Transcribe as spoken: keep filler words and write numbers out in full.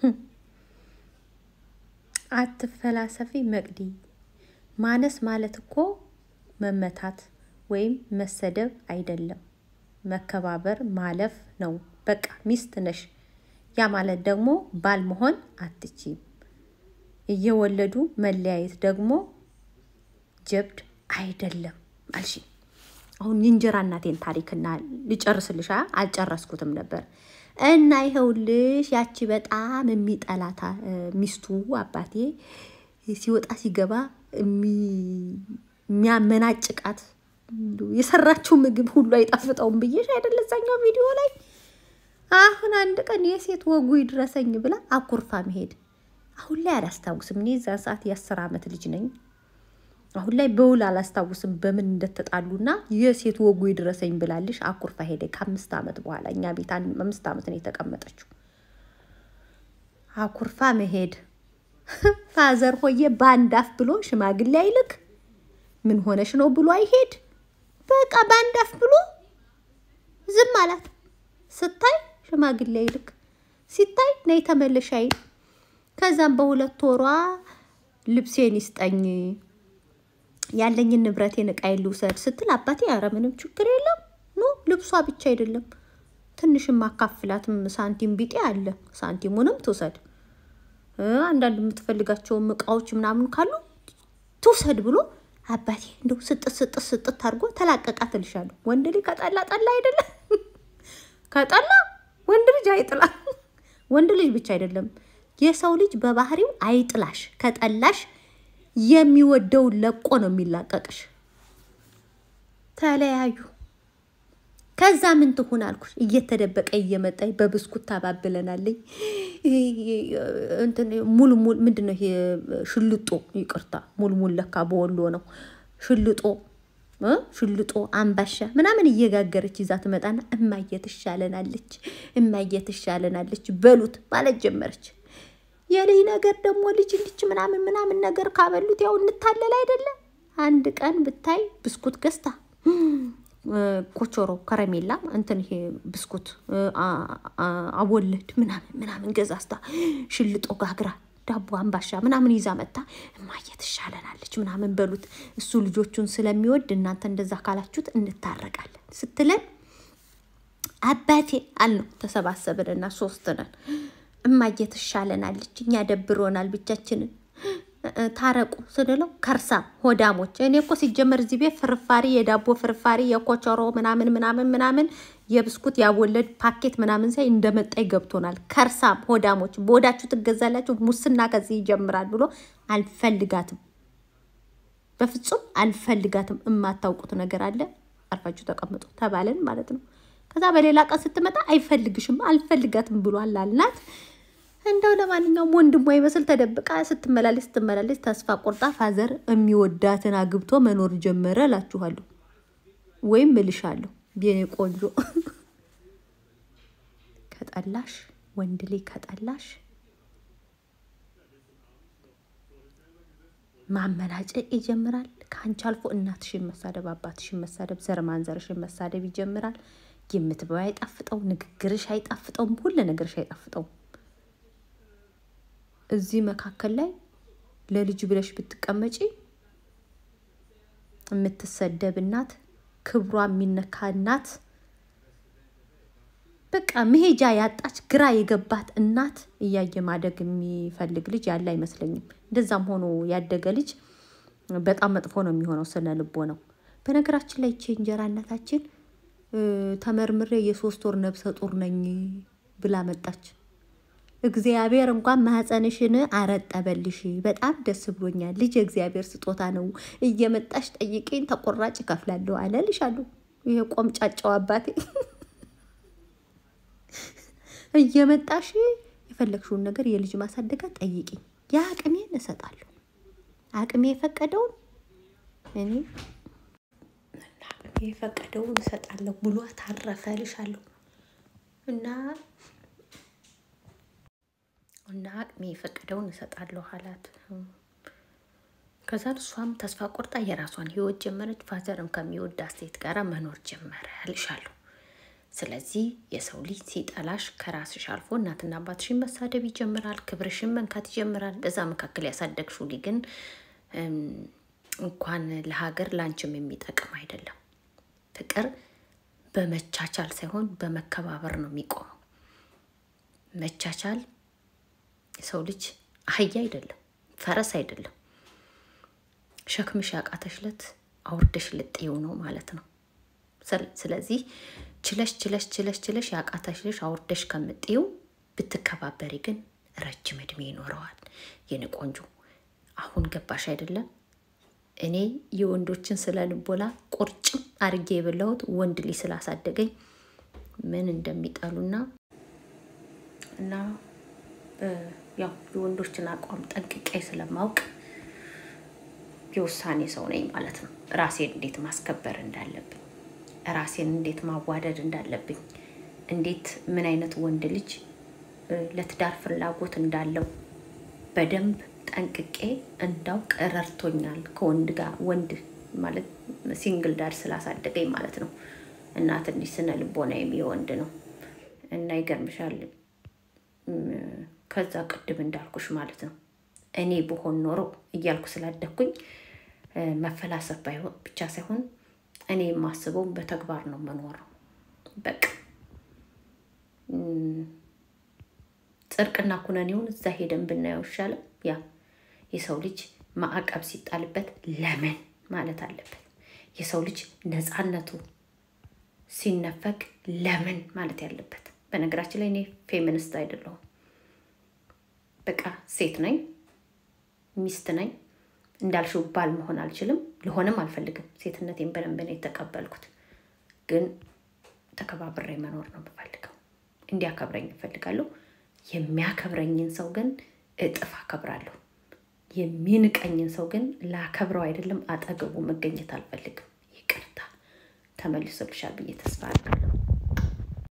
አትፈላሰፊ መቅዲ ማነስ ማለት እኮ መመታት ወይም መሰደብ አይደለም መከባበር ማለፍ ነው በቃ ሚስት ነሽ ያ ማለት ደግሞ ባል መሆን አትችይም እየወለዱ መለያየት ደግሞ ጀብድ አይደለም አልሽ አሁን እንጀራ እናቴን ታሪክና ልጨርስልሻ አልጨረስኩትም ነበር እና ይሄውልሽ ያቺ በጣም የሚጠላታ ሚስቱ አባቴ ሲወጣ ሲገባ የሚያመናጭቃት የሰራችው ምግብ ሁሉ አይጣፍጣውም ብዬሽ አይደለዛኛው ቪዲዮ ላይ አሁን አንድ ቀን የሴት ወጉ ይድረሰኝ ብላ አኩርፋ መሄድ አሁን ላይ አላስታውስም እኔ ዛ ሰዓት የ10 አመት ልጅ ነኝ አሁን ላይ በውል አላስታውስም በምን እንደተጣሉና የሴት ወጉ ይድረሰኝ ብላልሽ አኩርፋ ሄደ ከ5 አመት በኋላ እኛ ቤት አምስት አመት ነው የተቀመጠችው አኩርፋ መሄድ ፋዘር ሆየ ባንዳፍ ብሎ ሽማግሌ አይልክ ምን ሆነሽ ነው ብሎ አይሄድ በቃ ባንዳፍ ብሎ ዝም አላት ስታይ ሽማግሌ አይልክ ሲታይ ነይ ተመለሻይ ከዛም በሁለት ወሯ ልብሴን ይስጠኝ ያለኝ ንብረቴን እቃይ ልውሰድ ስትል አባቴ ያረ ምንም ችግር የለም ኖ ልብሷ ብቻ አይደለም ትንሽም ማካፍላትም ሳንቲም ቢጤ አለ ሳንቲሙንም ትውሰድ አንዳንድ የምትፈልጋቸው እቃዎች ምናምን ካሉ ትውሰድ ብሎ አባቴ እንደው ስጥ ስጥ ስጥ ታርጎ ተላቀቃት ልሻለሁ ወንድ ልጅ ከጣላ ጣላ አይደለም ከጣላ ወንድ ልጅ አይጥላ ወንድ ልጅ ብቻ አይደለም የሰው ልጅ በባህሪው አይጥላሽ ከጣላሽ የሚወደው ለቆ ነው የሚላቀቅሽ ተለያዩ ከዛ ምን ትሆን አልኩሽ እየተደበቀ እየመጣይ በብስኩት ታባብለናለኝ እንትን ሙሉ ሙሉ ምንድነው ይሄ ሽልጦ ይቅርታ ሙሉ ሙሉ ለካ በወሎ ነው ሽልጦ ሽልጦ አንባሻ ምናምን እየጋገረች ይዛ ትመጣና እማየትሻለናለች እማየትሻለናለች በሉት ማለት ጀመረች የለይ ነገር ደግሞ ልጅ ልጅ ምናምን ምናምን ነገር ካበሉት ያው እንታለል አይደለ አንድ ቀን ብታይ ብስኩት ገስታ ኮቾሮ ከረሜላ እንትን ይሄ ብስኩት አወለድ ምናምን ምናምን ገዛስታ ሽልጦ ጋግራ ዳቦ አንባሻ ምናምን ይዛ መጣ እማየትሻለናለች ምናምን በሉት እሱ ልጆቹን ስለሚወድ እናንተ እንደዛ ካላችሁት እንታረቃለን ስትለን አባቴ አልነው ተሰባሰበንና ሶስት ነን እማየትሻለናለች እኛ ደብሮናል ብቻችንን ታረቁ ስለለው ከርሳ ሆዳሞች እኔ እኮ ሲጀመር እዚህ ቤት ፍርፋሪ የዳቦ ፍርፋሪ የኮቾሮ ምናምን ምናምን ምናምን የብስኩት ያወለድ ፓኬት ምናምን ሳይ እንደመጣይ ገብቶናል ከርሳ ሆዳሞች ቦዳችሁ ትገዛላችሁ ሙስና ከዚህ ይጀምራል ብሎ አልፈልጋትም በፍጹም አልፈልጋትም እማታውቁት ነገር አለ አርፋችሁ ተቀምጡ ተባለን ማለት ነው ከዛ በሌላ ቀን ስትመጣ አይፈልግሽም አልፈልጋትም ብሎ አላልናት እንደው ለማንኛውም ወንድሟ ይመስል ተደብቃ ስትመላለስ ስትመላለስ ተስፋ ቆርጣ ፋዘር የሚወዳትን አግብቶ መኖር ጀመረ ላችኋለሁ ወይም ልሻለሁ የኔ ቆንጆ ከጣላሽ ወንድ ልጅ ከጣላሽ ማመናጨቅ ይጀምራል ካንቺ አልፎ እናትሽን መሳደብ አባትሽን መሳደብ ዘር ማንዘርሽን መሳደብ ይጀምራል የምትበው አይጣፍጠው ንግግርሽ አይጣፍጠው ሁሉ ነገርሽ አይጣፍጠው እዚህ መካከል ላይ ለልጅ ብለሽ ብትቀመጪ የምትሰደብ እናት ክብሯ የሚነካ እናት በቃ መሄጃ ያጣች ግራ የገባት እናት እያየ ማደግ የሚፈልግ ልጅ ያለ አይመስለኝም እንደዛም ሆኖ ያደገ ልጅ በጣም መጥፎ ነው የሚሆነው ስነ ልቦ ነው በነገራችን ላይ እቺ እንጀራ እናታችን ተመርምሬ የሶስት ወር ነብሰ ጡር ነኝ ብላ መጣች እግዚአብሔር እንኳን ማህፀንሽን አረጠበልሽ በጣም ደስ ብሎኛል ልጅ እግዚአብሔር ስጦታ ነው እየመጣሽ ጠይቂኝ ተቆራጭ ከፍላለሁ አለልሻለሁ ይሄ ቆምጫጫው አባቴ እየመጣሽ የፈለግሽውን ነገር የልጅ ማሳደጋ ጠይቂኝ ያ አቅሜን እሰጣለሁ አቅሜ የፈቀደው እኔ አቅሜ የፈቀደው እሰጣለሁ ብሎ ታረፈልሻለሁ እና እና አቅሜ የፈቀደውን እሰጣለሁ አላት ከዛ እሷም ተስፋ ቆርጣ የራሷን ህይወት ጀመረች ፋዘርም ከሚወዳት ሴት ጋር መኖር ጀመረ ልሻለሁ ስለዚህ የሰው ልጅ ሲጠላሽ ከራስሽ አልፎ እናትና አባትሽን መሳደብ ይጀምራል፣ ክብርሽን መንካት ይጀምራል። በዛ መካከል ያሳደግሽው ልጅ ግን እንኳን ለሀገር ላንቺም የሚጠቅም አይደለም። ፍቅር በመቻቻል ሳይሆን በመከባበር ነው የሚቆመው። መቻቻል የሰው ልጅ አህያ አይደለም፣ ፈረስ አይደለም። ሸክምሽ ያቃተሽለት አውርደሽ ልጥየው ነው ማለት ነው። ስለዚህ ችለሽ ችለሽ ችለሽ ችለሽ ያቃተሽልሽ አውርደሽ ከምጥየው ብትከባበሪ ግን ረጅም እድሜ ይኖረዋል። የኔ ቆንጆ አሁን ገባሽ አይደለም? እኔ የወንዶችን ስለልቦላ ቁርጭም አርጌ የበላሁት ወንድ ልጅ ስላሳደገኝ ምን እንደሚጠሉና እና ያው የወንዶችን አቋም ጠንቅቄ ስለማውቅ የውሳኔ ሰው ነኝ ማለት ነው። ራሴን እንዴት ማስከበር እንዳለብኝ፣ ራሴን እንዴት ማዋደድ እንዳለብኝ፣ እንዴት ምን አይነት ወንድ ልጅ ለትዳር ፍላጎት እንዳለው በደንብ ጠንቅቄ እንዳውቅ ረድቶኛል። ከወንድ ጋር ወንድ ማለት ሲንግል ዳር ስላሳደገኝ ማለት ነው። እና ትንሽ ስነ ልቦናዬም የወንድ ነው እና ይገርምሻል ከዛ ቅድም እንዳልኩሽ ማለት ነው እኔ በሆን ኖሮ እያልኩ ስላደኩኝ መፈላሰፍ ባይሆን ብቻ ሳይሆን እኔ የማስበው በተግባር ነው መኖረው። በቃ ጽርቅና ኩነኔውን እዛ ሄደን ብናየው ይሻላል። ያ የሰው ልጅ ማዕቀብ ሲጣልበት ለምን ማለት አለበት። የሰው ልጅ ነፃነቱ ሲነፈቅ ለምን ማለት ያለበት። በነገራችን ላይ እኔ ፌሚኒስት አይደለሁም። በቃ ሴት ነኝ፣ ሚስት ነኝ። እንዳልሽው ባል መሆን አልችልም፣ ልሆንም አልፈልግም። ሴትነቴን በደንብ ነው የተቀበልኩት። ግን ተከባብሬ መኖር ነው የምፈልገው። እንዲያከብረኝ እፈልጋለሁ። የሚያከብረኝን ሰው ግን እጥፍ አከብራለሁ። የሚንቀኝን ሰው ግን ላከብረው አይደለም አጠገቡ መገኘት አልፈልግም። ይቅርታ ተመልሶልሻል ብዬ ተስፋ አደርጋለሁ።